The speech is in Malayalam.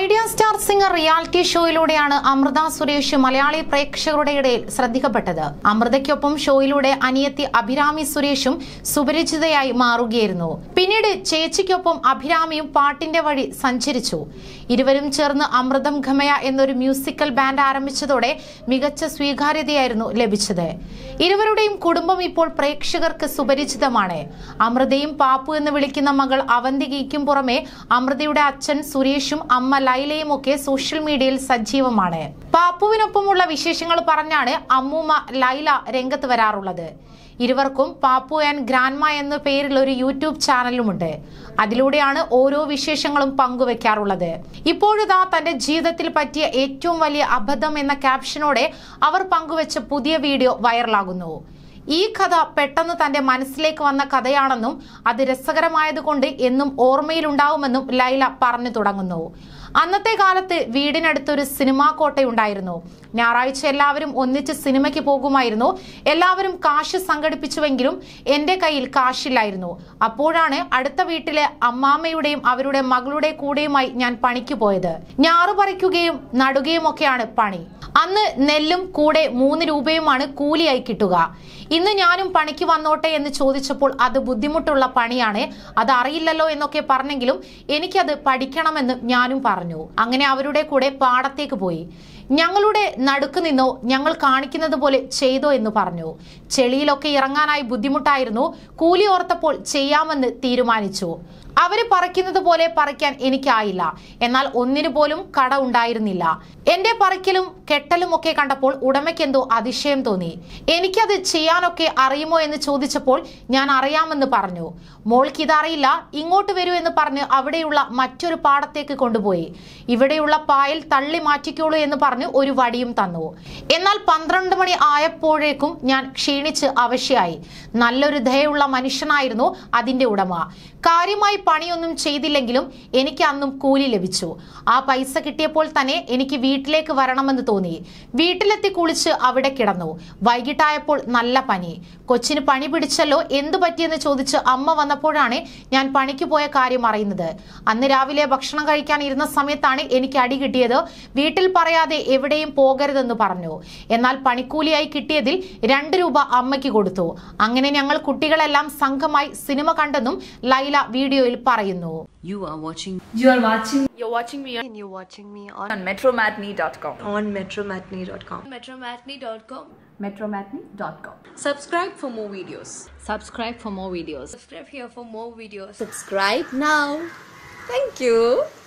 ഐഡിയ സ്റ്റാർ സിംഗർ റിയാലിറ്റി ഷോയിലൂടെയാണ് അമൃത സുരേഷ് മലയാളി പ്രേക്ഷകരുടെ ഇടയിൽ ശ്രദ്ധിക്കപ്പെട്ടത്. അമൃതയ്ക്കൊപ്പം ഷോയിലൂടെ അനിയത്തി അഭിരാമി സുരേഷും സുപരിചിതയായി മാറുകയായിരുന്നു. പിന്നീട് ചേച്ചിക്കൊപ്പം അഭിരാമിയും പാട്ടിന്റെ വഴി സഞ്ചരിച്ചു. ഇരുവരും ചേർന്ന് അമൃതം ഘമയ എന്നൊരു മ്യൂസിക്കൽ ബാൻഡ് ആരംഭിച്ചതോടെ മികച്ച സ്വീകാര്യതയായിരുന്നു ലഭിച്ചത്. ഇരുവരുടെയും കുടുംബം ഇപ്പോൾ പ്രേക്ഷകർക്ക് സുപരിചിതമാണ്. അമൃതയും പാപ്പു എന്ന് വിളിക്കുന്ന മകൾ അവന്തികയ്ക്കും പുറമെ അമൃതയുടെ അച്ഛൻ സുരേഷും അമ്മ ലൈലയും ഒക്കെ സോഷ്യൽ മീഡിയയിൽ സജീവമാണ്. പാപ്പുവിനൊപ്പമുള്ള വിശേഷങ്ങൾ പറഞ്ഞാണ് അമ്മൂമ്മ ലൈല രംഗത്ത് വരാറുള്ളത്. ഇരുവർക്കും പാപ്പു ആൻഡ് ഗ്രാൻഡ്മ എന്ന പേരിൽ ഒരു യൂട്യൂബ് ചാനലുമുണ്ട്. അതിലൂടെയാണ് ഓരോ വിശേഷങ്ങളും പങ്കുവെക്കാറുള്ളത്. ഇപ്പോഴിതാ തന്റെ ജീവിതത്തിൽ പറ്റിയ ഏറ്റവും വലിയ അബദ്ധം എന്ന ക്യാപ്ഷനോടെ അവർ പങ്കുവെച്ച പുതിയ വീഡിയോ വൈറലാകുന്നു. ഈ കഥ പെട്ടെന്ന് തന്റെ മനസ്സിലേക്ക് വന്ന കഥയാണെന്നും അത് രസകരമായതുകൊണ്ട് എന്നും ഓർമ്മയിലുണ്ടാവുമെന്നും ലൈല പറഞ്ഞു തുടങ്ങുന്നു. അന്നത്തെ കാലത്ത് വീടിനടുത്തൊരു സിനിമാ കോട്ടയുണ്ടായിരുന്നു. ഞായറാഴ്ച എല്ലാവരും ഒന്നിച്ച് സിനിമയ്ക്ക് പോകുമായിരുന്നു. എല്ലാവരും കാശ് സംഘടിപ്പിച്ചുവെങ്കിലും എന്റെ കയ്യിൽ കാശില്ലായിരുന്നു. അപ്പോഴാണ് അടുത്ത വീട്ടിലെ അമ്മാമ്മയുടെയും അവരുടെ മകളുടെ കൂടെയുമായി ഞാൻ പണിക്ക് പോയത്. ഞാറു പറിക്കുകയും നടുകയും ഒക്കെയാണ് പണി. അന്ന് നെല്ലും കൂടെ 3 രൂപയുമാണ് കൂലിയായി കിട്ടുക. ഇന്ന് ഞാനും പണിക്ക് വന്നോട്ടെ എന്ന് ചോദിച്ചപ്പോൾ അത് ബുദ്ധിമുട്ടുള്ള പണിയാണ്, അത് അറിയില്ലല്ലോ എന്നൊക്കെ പറഞ്ഞെങ്കിലും എനിക്കത് പഠിക്കണമെന്ന് ഞാനും പറഞ്ഞു. അങ്ങനെ അവരുടെ കൂടെ പാടത്തേക്ക് പോയി. ഞങ്ങളുടെ നടുക്ക് നിന്നോ, ഞങ്ങൾ കാണിക്കുന്നത് പോലെ ചെയ്തോ എന്ന് പറഞ്ഞു. ചെളിയിലൊക്കെ ഇറങ്ങാനായി ബുദ്ധിമുട്ടായിരുന്നു. കൂലി ഓർത്തപ്പോൾ ചെയ്യാമെന്ന് തീരുമാനിച്ചു. അവര് പറിക്കുന്നത് പോലെ പറിക്കാൻ എനിക്കായില്ല. എന്നാൽ ഒന്നിനു പോലും കട ഉണ്ടായിരുന്നില്ല. എന്റെ പറിക്കലും കെട്ടലും ഒക്കെ കണ്ടപ്പോൾ ഉടമയ്ക്കെന്തോ അതിശയം തോന്നി. എനിക്കത് ചെയ്യാനൊക്കെ അറിയുമോ എന്ന് ചോദിച്ചപ്പോൾ ഞാൻ അറിയാമെന്ന് പറഞ്ഞു. മോൾക്ക് ഇതറിയില്ല, ഇങ്ങോട്ട് വരൂ എന്ന് പറഞ്ഞ് അവിടെയുള്ള മറ്റൊരു പാടത്തേക്ക് കൊണ്ടുപോയി. ഇവിടെയുള്ള പായൽ തള്ളി മാറ്റിക്കോളൂ എന്ന് പറഞ്ഞ് ഒരു വടിയും തന്നു. എന്നാൽ 12 മണി ആയപ്പോഴേക്കും ഞാൻ ക്ഷീണിച്ച് അവശയായി. നല്ലൊരു ദയുള്ള മനുഷ്യനായിരുന്നു അതിന്റെ ഉടമ. കാര്യമായി പണിയൊന്നും ചെയ്തില്ലെങ്കിലും എനിക്ക് അന്നും കൂലി ലഭിച്ചു. ആ പൈസ കിട്ടിയപ്പോൾ തന്നെ എനിക്ക് വീട്ടിലേക്ക് വരണമെന്ന് തോന്നി. വീട്ടിലെത്തി കുളിച്ച് അവിടെ കിടന്നു. വൈകിട്ടായപ്പോൾ നല്ല പനി. കൊച്ചിന് പനി പിടിച്ചല്ലോ, എന്തു പറ്റിയെന്ന് ചോദിച്ച് അമ്മ വന്നപ്പോഴാണ് ഞാൻ പണിക്ക് പോയ കാര്യം അറിയുന്നത്. അന്ന് രാവിലെ ഭക്ഷണം കഴിക്കാൻ ഇരുന്ന സമയത്താണ് എനിക്ക് അടി കിട്ടിയത്. വീട്ടിൽ പറയാതെ എവിടെയും പോകരുതെന്ന് പറഞ്ഞു. എന്നാൽ പണിക്കൂലിയായി കിട്ടിയതിൽ 2 രൂപ അമ്മയ്ക്ക് കൊടുത്തു. അങ്ങനെ ഞങ്ങൾ കുട്ടികളെല്ലാം സംഘമായി സിനിമ കണ്ടെന്നും ലൈല വീഡിയോയിൽ പറയുന്നു. You're watching me on metromatinee.com. on metromatinee.com. metromatinee.com. Subscribe for more videos. Subscribe for more videos. Subscribe here for more videos. Subscribe now. Thank you.